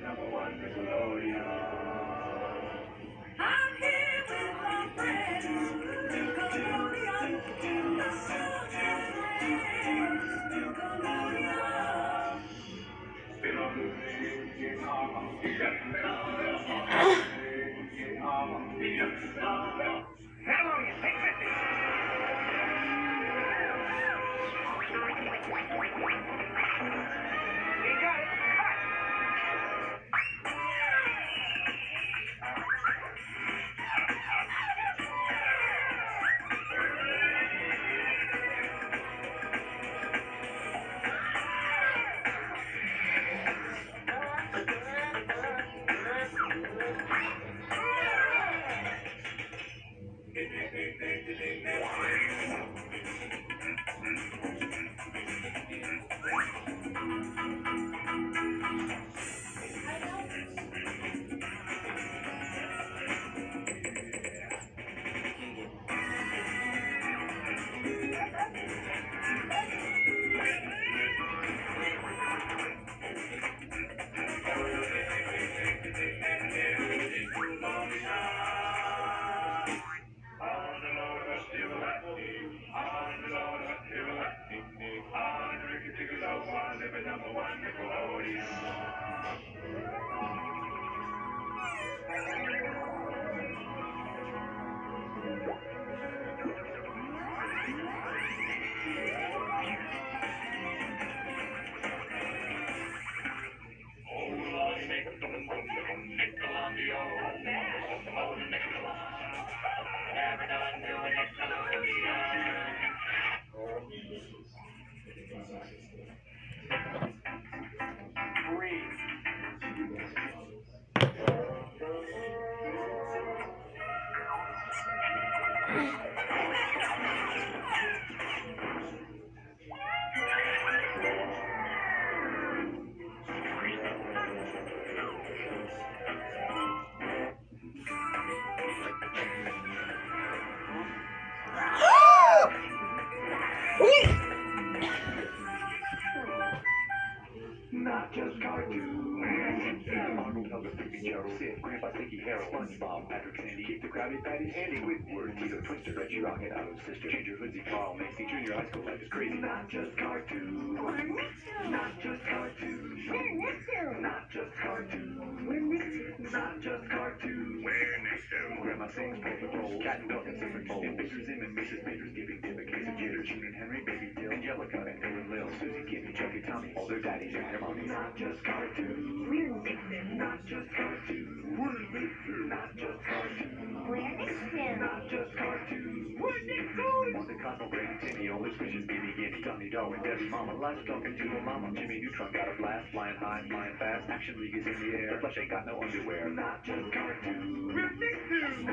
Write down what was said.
#1 Nickelodeon. I'm here with my friends. Nickelodeon. The Nickelodeon. #1 Nickelodeon. Not just cartoons. Arnold, Elvis, Baby Gerald, Sid, Grandpa, Sticky Harold, SpongeBob, Patrick, Sandy, Keith the Krabby Patty, Andy, Whitworth, Tito, Twister, Reggie, Rocket, Otto, Sister, Ginger, Hoodsie, Carl, Macy, Junior High School Life is Crazy. Not just cartoons. Not just cartoons. Not just cartoons. Not just cartoons. We're Nicktoons. Grandma sings Paw Patrol, Cat and Dog and Cinnamon Bowl, Pictures in and Mrs. Major's giving Tip a case of jitter, June and Henry, Baby Dill, Angelica, and Bill and Lil, Susie, Kitty, Chucky, Tommy, all their daddies and their mommies. Not just cartoons. We're Nicktoons. Not just cartoons. We're Nicktoons. Not just cartoons. We're Nicktoons. Not just cartoons. We're Nicktoons. On the Cosmo Brain, Timmy, all his wishes, Giddy, Giddy, Tommy, Darwin, Debbie, Mama, Liza talking to her mama, Jimmy Neutron got a blast, flying high, flying fast, Action League is in the air, the flesh ain't got no underwear. Not just cartoons. We're Nicktoons.